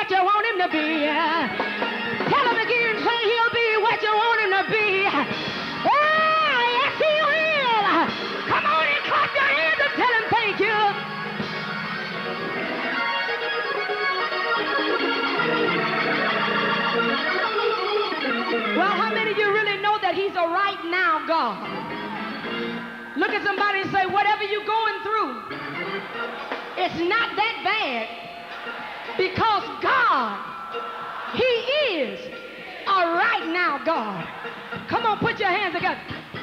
what you want him to be. Tell him again, say he'll be what you want him to be. Oh, yes, he will. Come on and clap your hands and tell him thank you. Well, how many of you really know that he's a right now God? Look at somebody and say, whatever you're going through, it's not that bad, because God, he is a right now God. Come on, put your hands together.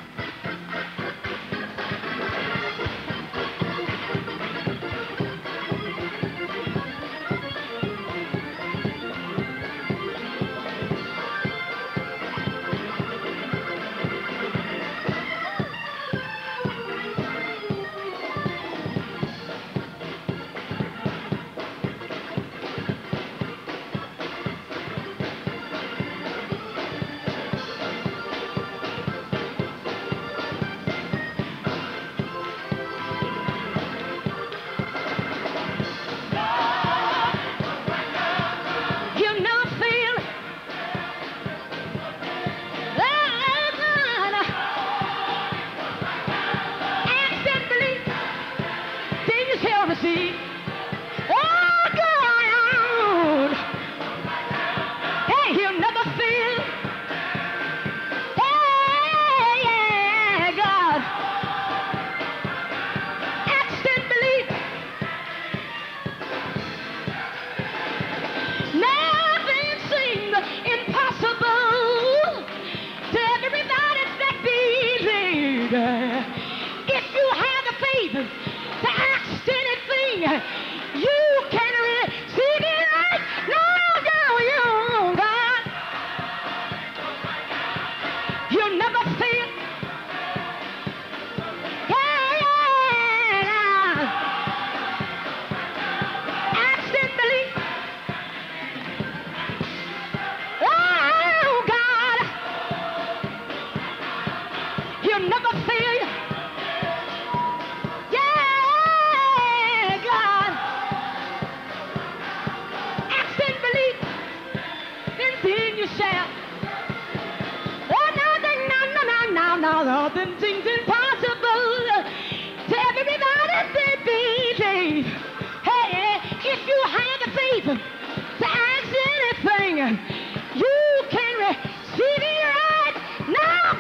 Nothing's impossible to everybody that believes. Hey, if you have the faith to ask anything, you can receive it right now.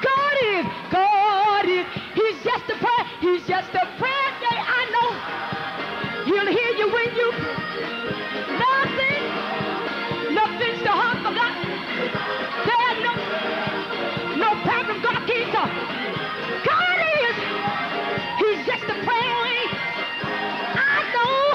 God is, he's just a prayer. He's just a prayer. I know he'll hear you when you, nothing's too hard for God. There's no problem God can't solve. God is, he's just a prayer away. I know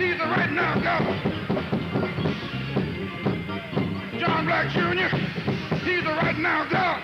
He's the right now God. John Black Jr., he's the right now God.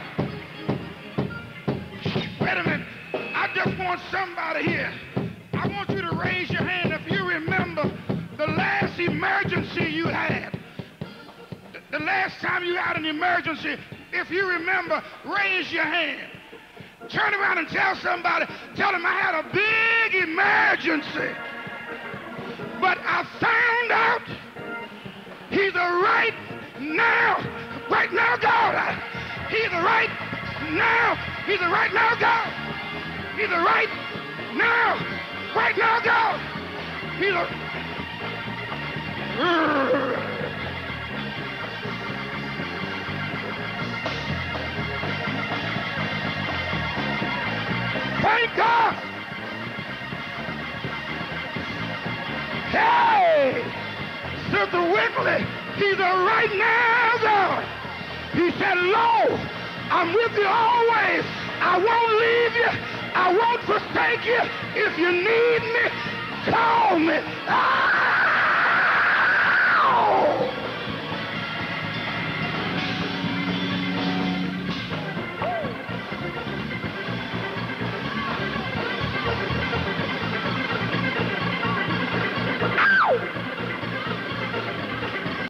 Wait a minute. I just want somebody here. I want you to raise your hand if you remember the last emergency you had. The last time you had an emergency, if you remember, raise your hand. Turn around and tell somebody, tell them I had a big emergency. But I found out he's a right now God. He's a right now. He's a right now God. He's a right now God. He's a... Thank God. Hey, Sister Whitley, he's a right now God. He said, Lo, I'm with you always. I won't leave you. I won't forsake you. If you need me, call me. Oh!